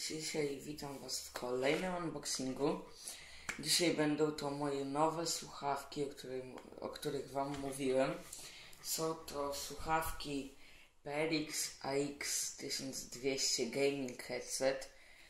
dzisiaj witam Was w kolejnym unboxingu. Dzisiaj będą to moje nowe słuchawki, o których Wam mówiłem. Są to słuchawki PRX AX1200 Gaming Headset.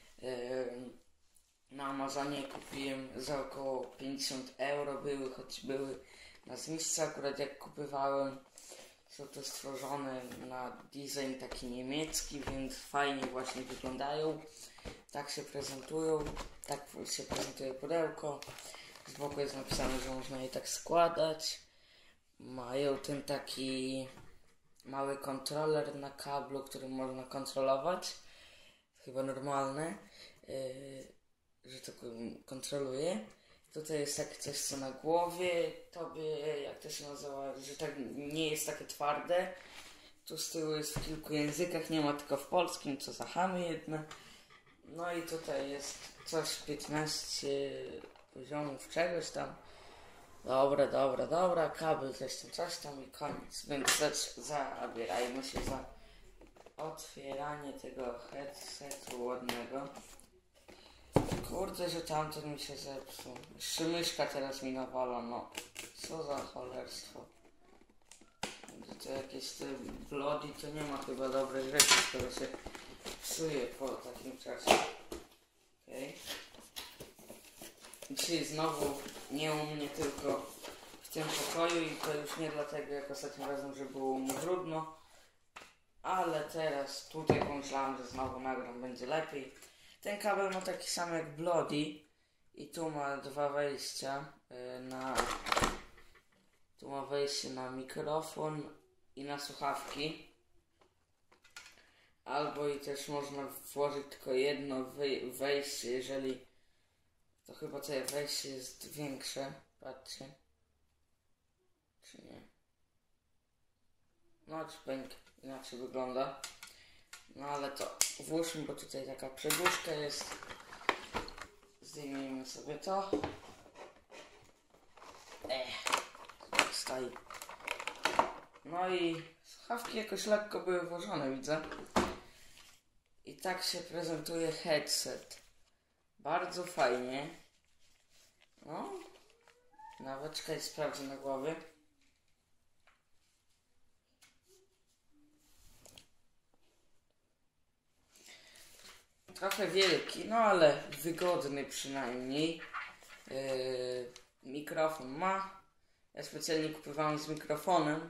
Na Amazonie kupiłem za około 50 euro, choć były na zniżce akurat jak kupowałem. Są to stworzone na design taki niemiecki, więc fajnie właśnie wyglądają. Tak się prezentują, tak się prezentuje pudełko. Z boku jest napisane, że można je tak składać. Mają ten taki mały kontroler na kablu, którym można kontrolować. Chyba normalne, że to kontroluje. Tutaj jest takie coś, co na głowie tobie, jak to się nazywa, że tak nie jest takie twarde. Tu z tyłu jest w kilku językach, nie ma tylko w polskim, co za chamy jedne. No i tutaj jest coś 15 poziomów czegoś tam. Dobra, kabel coś tam i koniec. Więc zabierajmy się za otwieranie tego headsetu ładnego. Kurde, że tamten mi się zepsuł. Jeszcze myszka teraz mi nawala, no. Co za cholerstwo. To jakieś te Bloody, to nie ma chyba dobrej rzeczy, które się psuje po takim czasie. Okej. Dzisiaj znowu nie u mnie, tylko w tym pokoju i to już nie dlatego jak ostatnim razem, że było mu brudno. Ale teraz tutaj pomyślałem, że znowu nagram, będzie lepiej. Ten kabel ma taki sam jak Bloody i tu ma dwa wejścia tu ma wejście na mikrofon i na słuchawki. Albo i też można włożyć tylko jedno wejście, jeżeli to chyba to wejście jest większe. Patrzcie. Czy nie? No, dźwięk inaczej wygląda. No ale to włóżmy, bo tutaj taka przedłużka jest. Zdejmijmy sobie to. Stoi. No i słuchawki jakoś lekko były włożone, widzę. I tak się prezentuje headset. Bardzo fajnie. No. Nawet czekaj, sprawdzę na głowie. Trochę wielki, no ale wygodny przynajmniej. Mikrofon ma. Ja specjalnie kupowałem z mikrofonem,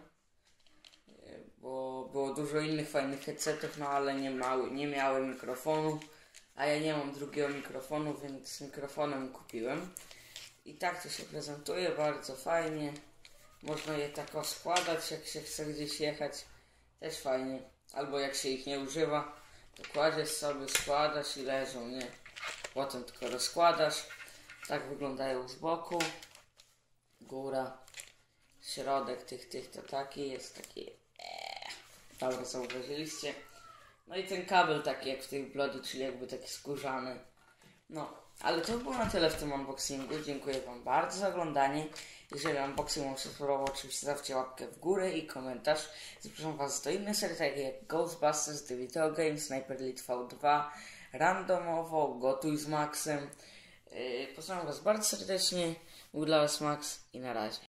bo było dużo innych fajnych headsetów, no ale nie miałem mikrofonu. A ja nie mam drugiego mikrofonu, więc z mikrofonem kupiłem. I tak to się prezentuje, bardzo fajnie. Można je tak składać, jak się chce gdzieś jechać. Też fajnie. Albo jak się ich nie używa, to kładziesz sobie, składasz i leżą, nie? Potem tylko rozkładasz. Tak wyglądają z boku. Góra. Środek tych to taki jest taki. Dobra, zauważyliście. No i ten kabel taki jak w tych Bloody, czyli jakby taki skórzany. No, ale to było na tyle w tym unboxingu. Dziękuję Wam bardzo za oglądanie. Jeżeli unboxing Wam się spodobał, oczywiście zostawcie łapkę w górę i komentarz. Zapraszam Was do innych serii, takich jak Ghostbusters, The Video Game, Sniper Elite V2, randomowo, Gotuj z Maxem. Pozdrawiam Was bardzo serdecznie. Był dla Was Max i na razie.